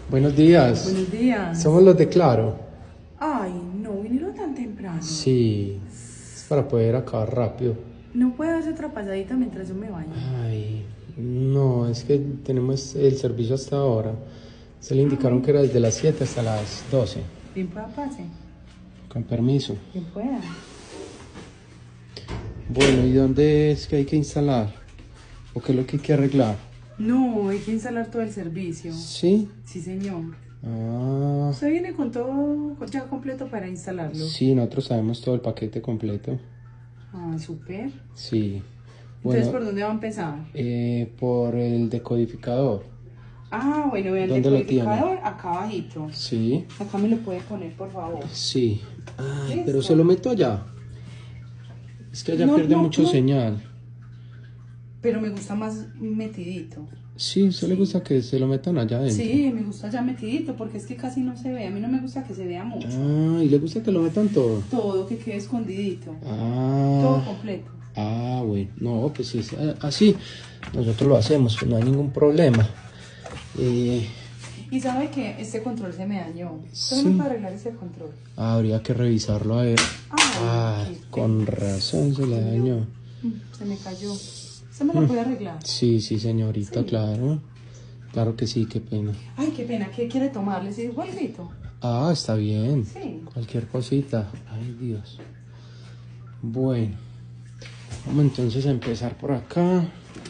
Buenos días. Buenos días. Somos los de Claro. Ay, no vinieron tan temprano. Sí, es para poder acabar rápido. No puedo hacer otra pasadita mientras yo me baño. Ay, no, es que tenemos el servicio hasta ahora. Se le indicaron que era desde las 7 hasta las 12. Bien pueda pase. Con permiso. Bien pueda. Bueno, ¿y dónde es que hay que instalar? ¿O qué es lo que hay que arreglar? No, hay que instalar todo el servicio. ¿Sí? Sí, señor. Ah, ¿Usted viene con todo ya completo para instalarlo? sí, nosotros sabemos todo el paquete completo. Ah, súper. Sí. Entonces, Bueno, ¿por dónde va a empezar? por el decodificador. Ah, bueno, vean el ¿Dónde lo tiene? decodificador acá abajito. Sí, Acá me lo puede poner, por favor. sí. Ay, ¿Listo? pero se lo meto allá. Es que allá No, pierde no, mucho no. señal. Pero me gusta más metidito. Sí, ¿a usted le gusta que se lo metan allá adentro? Sí, me gusta ya metidito porque es que casi no se ve. A mí no me gusta que se vea mucho. Ah, ¿y le gusta que lo metan todo? Todo que quede escondidito. Ah. Todo completo. Ah, bueno. No, pues sí, así nosotros lo hacemos, pues no hay ningún problema. Y sabe que este control se me dañó. Sí. ¿Cómo me puede arreglar ese control? Habría que revisarlo a ver. Ah, Ay, con razón se le dañó. Se me cayó. ¿Se me lo puede arreglar? Sí, sí, señorita, Sí. claro. Claro que sí, qué pena. Ay, qué pena. ¿Qué quiere tomarle? ¿Sí, igual grito? Ah, está bien. Sí. Cualquier cosita. Ay, Dios. Bueno, vamos entonces a empezar por acá.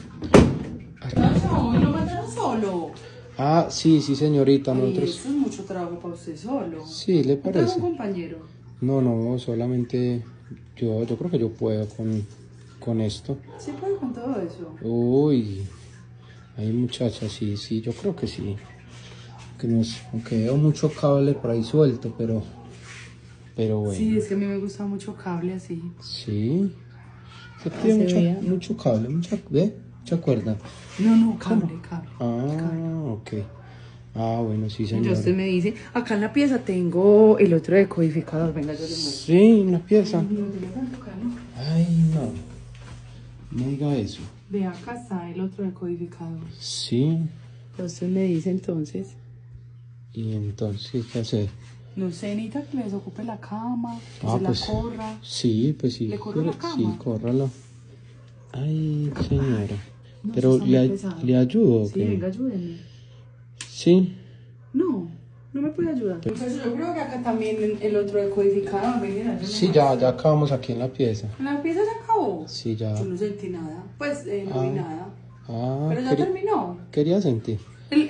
No, lo mandaron solo. Ah, sí, sí, señorita. Ay, Nosotros. eso es mucho trabajo para usted solo. Sí, ¿le ¿No tengo parece? un compañero? No, no, solamente yo creo que yo puedo con esto. ¿Sí puede con todo eso? Uy, hay muchachas, sí, sí, yo creo que sí. Aunque veo mucho cable por ahí suelto, pero bueno. Sí, es que a mí me gusta mucho cable así. Sí, se Ah, pide se vea. mucho cable, mucha cuerda. No, cable. Ah, ok. Ah, bueno, sí, señor. Ya usted me dice, acá en la pieza tengo el otro decodificador, venga, yo le muestro. Sí, una pieza. No tiene tanto calor. Ay, no. No diga eso. Ve, acá está el otro decodificador. Sí, Ya usted me dice entonces, y entonces, ¿qué hacer? no sé, necesita que le desocupe la cama, que Ah, se pues, la corra. sí, pues sí. ¿Le corro la cama? Sí, córrala. Ay, señora. No, Pero eso está muy pesado. ¿le ayudo o Sí, qué? venga, ayúdeme. Sí. No me puede ayudar. Pues yo creo que acá también el otro decodificador, venga, yo le Sí, muestro. ya acabamos aquí en la pieza. ¿La pieza se acabó? Sí, ya. Yo no sentí nada, pues no vi nada. Ah, Pero ya terminó. quería sentir.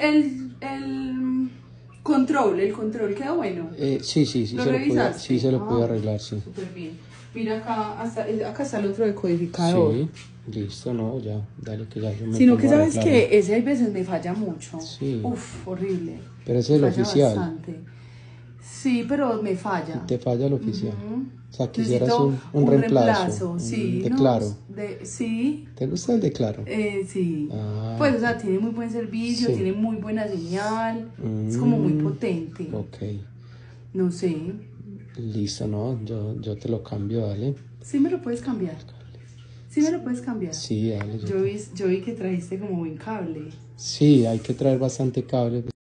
El control quedó bueno. Sí, ¿Lo se lo pude, revisaste? sí se lo pude Ah, arreglar, sí. Súper bien. Mira acá está el otro decodificador. Sí, listo, no, ya, dale que ya yo me Sino pongo que a sabes arreglarlo. que ese hay veces me falla mucho. Sí. Uf, horrible. Pero ese es el Me falla oficial. bastante. Sí, pero me falla. Te falla el oficial. Ujú. O sea, quisieras Necesito un reemplazo. sí. De ¿no? Claro. Sí. ¿Te gusta el de Claro? Sí. Ah. Pues, o sea, tiene muy buen servicio, Sí. tiene muy buena señal. Es como muy potente. Ok, No sé. listo, no, yo te lo cambio, dale. Sí me lo puedes cambiar. Sí me lo puedes cambiar. Sí, dale. Yo vi que trajiste como buen cable. Sí, hay que traer bastante cable.